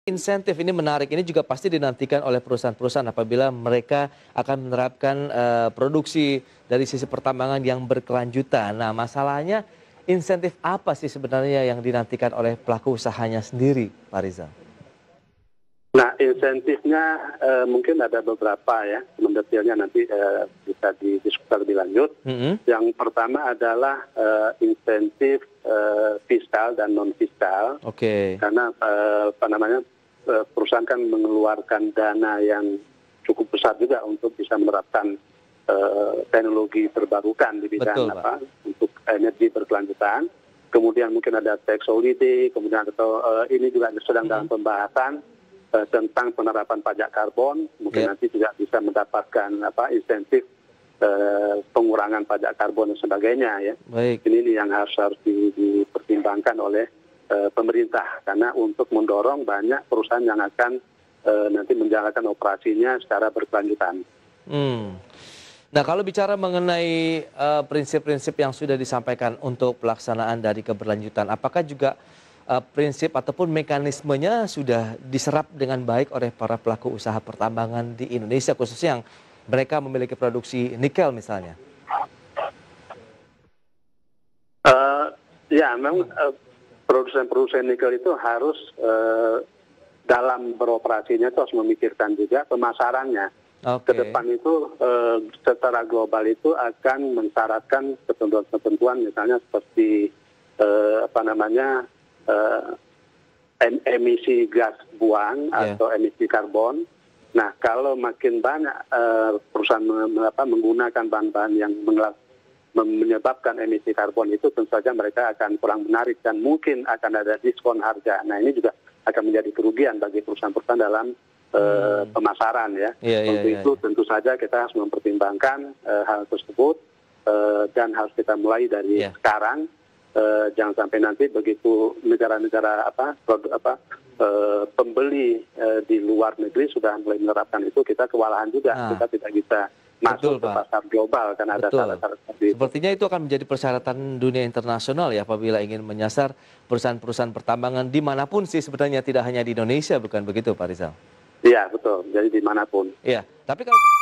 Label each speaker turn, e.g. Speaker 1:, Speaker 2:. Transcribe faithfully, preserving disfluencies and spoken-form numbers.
Speaker 1: Insentif ini menarik, ini juga pasti dinantikan oleh perusahaan-perusahaan apabila mereka akan menerapkan eh, produksi dari sisi pertambangan yang berkelanjutan. Nah, masalahnya insentif apa sih sebenarnya yang dinantikan oleh pelaku usahanya sendiri, Pak Rizal?
Speaker 2: Nah, insentifnya eh, mungkin ada beberapa ya, mendetailnya nanti eh, bisa didiskusikan lebih lanjut.
Speaker 1: Mm-hmm.
Speaker 2: Yang pertama adalah eh, insentif eh, fiskal dan non fiskal.
Speaker 1: Oke. Okay.
Speaker 2: Karena eh, apa namanya eh, perusahaan kan mengeluarkan dana yang cukup besar juga untuk bisa menerapkan eh, teknologi terbarukan di bidang
Speaker 1: Betul,
Speaker 2: apa untuk energi berkelanjutan. Kemudian mungkin ada tax holiday, kemudian atau eh, ini juga sedang mm-hmm. dalam pembahasan tentang penerapan pajak karbon, mungkin yeah. nanti juga bisa mendapatkan apa insentif eh, pengurangan pajak karbon dan sebagainya ya.
Speaker 1: Baik.
Speaker 2: Ini, ini yang harus harus di, dipertimbangkan oleh eh, pemerintah karena untuk mendorong banyak perusahaan yang akan eh, nanti menjalankan operasinya secara berkelanjutan.
Speaker 1: Hmm. Nah, kalau bicara mengenai prinsip-prinsip uh, yang sudah disampaikan untuk pelaksanaan dari keberlanjutan, apakah juga Uh, prinsip ataupun mekanismenya sudah diserap dengan baik oleh para pelaku usaha pertambangan di Indonesia, khususnya yang mereka memiliki produksi nikel misalnya?
Speaker 2: Uh, ya, memang uh, produsen-produsen nikel itu harus uh, dalam beroperasinya itu harus memikirkan juga pemasarannya.
Speaker 1: Okay.
Speaker 2: Ke depan itu uh, secara global itu akan mensyaratkan ketentuan-ketentuan misalnya seperti uh, apa namanya Uh, emisi gas buang yeah. atau emisi karbon. Nah, kalau makin banyak uh, perusahaan meng, apa, menggunakan bahan-bahan yang menyebabkan emisi karbon itu, tentu saja mereka akan kurang menarik dan mungkin akan ada diskon harga. Nah, ini juga akan menjadi kerugian bagi perusahaan-perusahaan dalam uh, hmm. pemasaran ya. Yeah, yeah, Untuk yeah, itu yeah. tentu saja kita harus mempertimbangkan uh, hal tersebut uh, dan harus kita mulai dari yeah. sekarang. Uh, jangan sampai nanti begitu negara-negara apa produk apa uh, pembeli uh, di luar negeri sudah mulai menerapkan itu, kita kewalahan juga. Nah, kita tidak bisa masuk betul, ke pasar global karena ada syarat-syarat seperti itu.
Speaker 1: Sepertinya itu akan menjadi persyaratan dunia internasional ya apabila ingin menyasar perusahaan-perusahaan pertambangan dimanapun sih sebenarnya, tidak hanya di Indonesia, bukan begitu Pak Rizal?
Speaker 2: Iya betul, jadi dimanapun.
Speaker 1: Iya, tapi kalau